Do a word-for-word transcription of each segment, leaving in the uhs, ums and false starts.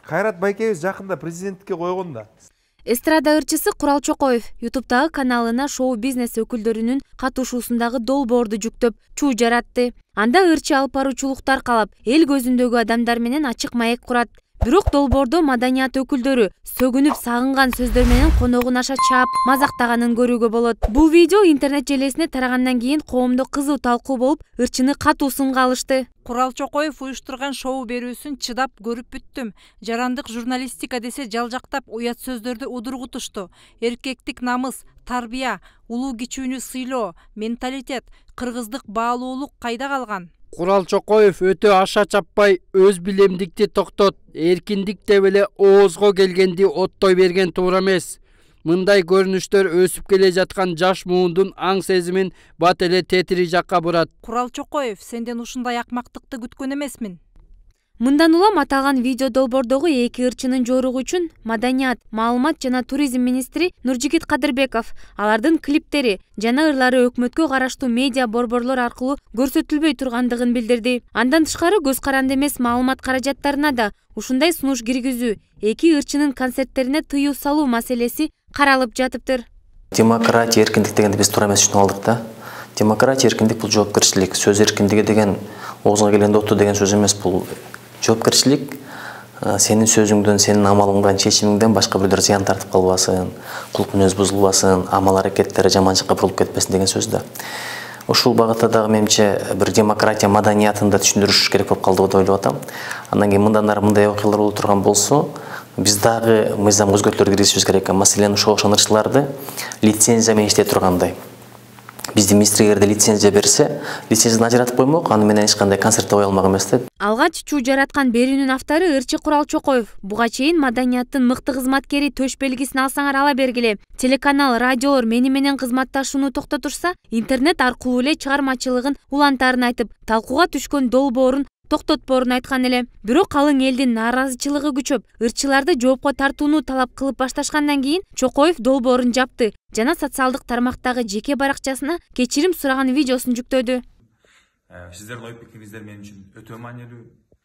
Кайрат Байкебиз жакында президенттикке койгон да. Эстрада ырчысы Курал Чокоев ютубтагы каналына шоу-бизнес өкүлдөрүнүн катышуусундагы долбоорду жүктөп, чуу жаратты. Анда ырчы алып баруучулуктар калап, эл көзүндөгү адамдар менен ачык маек курат. Бирок долбоордо маданият өкүлдөрү сөгүнүп сагынган сөздөр менен коногун аша чаап, мазактаганын көрүүгө болот. Бул видео интернет желесине тарагандан кийин коомдо кызуу талкуу болуп, ырчыны катуу сынга алышты. Курал Чокоев уюштурган шоу берүүсүн чыдап көрүп бүттүм. Жарандык журналистика десе жалжактап уят сөздөрдү удургутушту. Эркектик намыс, тарбия, улуу кичүүнү сыйлоо, менталитет, кыргыздык баалуулук кайда калган? Курал Чокоев өтө аша чаппай, өз билемдикти токтот, эркиндик деп эле оозго келгенди оттой берген туура эмес. Мындай көрүнүштөр өсүп келе жаткан жаш муундун аң сезимин бат эле тетири жакка бурат. Курал Чокоев, сенден ушундай акмактыкты күткөн эмесмин. Мындан улам аталган видео долбоордогу эки ырчынын жоругу үчүн Маданият, маалымат жана туризм министри Нуржигит Кадырбеков алардын клиптери жана ырлары өкмөткө караштуу медиа борборлор аркылуу көрсөтүлбөй тургандыгын билдирди. Андан тышкары көз каранды эмес маалымат каражаттарына да ушундай сунуш киргизүү, эки ырчынын концерттерине тыюу салуу маселеси каралып жатыптыр. Демократия, эркиндик дегенди биз туура эмес түшүнүп алдык да. Демократия, эркиндик бул жоопкерчилик, сөз эркиндиги деген оозуңа келгенде отту деген сөз эмес, бул жоопкерчилик. Сенин сөзүңдөн, сенин амалыңдан, чечимиңден башка бирөөлөр зыян тартып калбасын, кулк мүнөз бузулбасын, амал аракеттери жаманчыкка бурулуп кетпесин деген сөз да. Ушул багытта дагы менимче бир демократия маданиятын да түшүндүрүш керек болуп калды деп ойлоп атам. Андан кийин мындан ары мындай окуялар болуп турган болсо, биз дагы мыйзам өзгөртүүлөр киргизишибиз керек. Маселен, ошол окшогон ырчыларды лицензия менен иштей тургандай. Биздин министрлерде лицензия берсе, лицензияны ажыратып коймок, аны менен эч кандай концерт кое алмак эмес да. Алгач чуу жараткан берүүнүн автору ырчы Курал Чокоев. Буга чейин маданияттын мыкты кызматкери төш белгисин алсаңар ала бергиле. Телеканал, радиолор мени менен кызматташууну токтотурса, интернет аркылуу эле чыгармачылыгын улантарын айтып, талкууга түшкөн долбоорун токтотпоорун айткан эле. Бирок калың элдин нааразычылыгы күчөп, ырчыларды жоопко тартууну талап кылып башташкандан кийин Чокоев долбоорун жапты жана социалдык тармактагы жеке баракчасына кечирим сураган видеосун жүктөдү. Сиздердин ой пикириңиздер мен үчүн өтө маанилүү.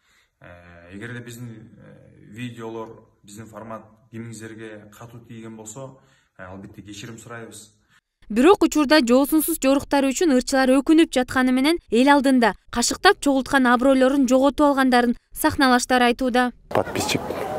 Эгерде биздин видеолор, биздин формат кимиңиздерге катуу тийген болсо, албетте кечирим сурайбыз. Бирок учурда жоосунсуз жоруктары үчүн ырчылар өкүнүп жатканы менен эл алдында кашыктап чогулткан абройлорун жоготуп алгандарын сахналаштары айтууда. Подписчик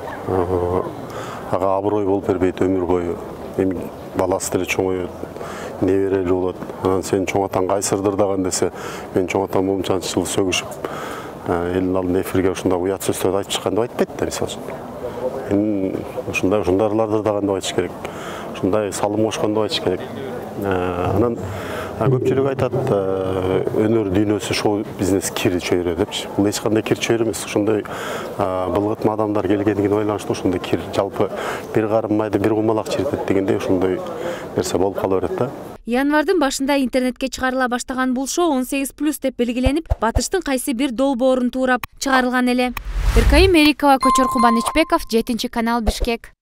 ага аброй болуп бербейт өмүр бою. Эми баласы деле чоңойот, неберелүү болот. Анан сен чоң атаң кайсырдырдаган десе, мен чоң атам момчанчыл сөгүшүп, элдин алдында эфирге ушундай уят сөздөрдү айтып чыккан деп айтпайт да, мисалы үчүн. Мен ушундай ушундайлардырдаган деп айтыш керек. Ушундай салым кошкон деп айтыш керек. Анан көпчүлүк айтат, өнөр дүйнөсү шоу бизнес кир чөйрө депчи. Бул эч кандай кир чөйрө эмес. Ошондой былгытма адамдар келгендигин ойлонушту, ошондой кир жалпы бир карым майды бир кумалак чиритет дегендей ошондой нерсе болуп кала берет да. Январдын башында интернетке чыгарыла баштаган бул шоу он сегиз плюс деп белгиленип, батыштын кайсы бир долбоорун туурап чыгарылган эле. Иркайым Мерикова, Кочор Кубанычбеков, жетинчи канал, Бишкек.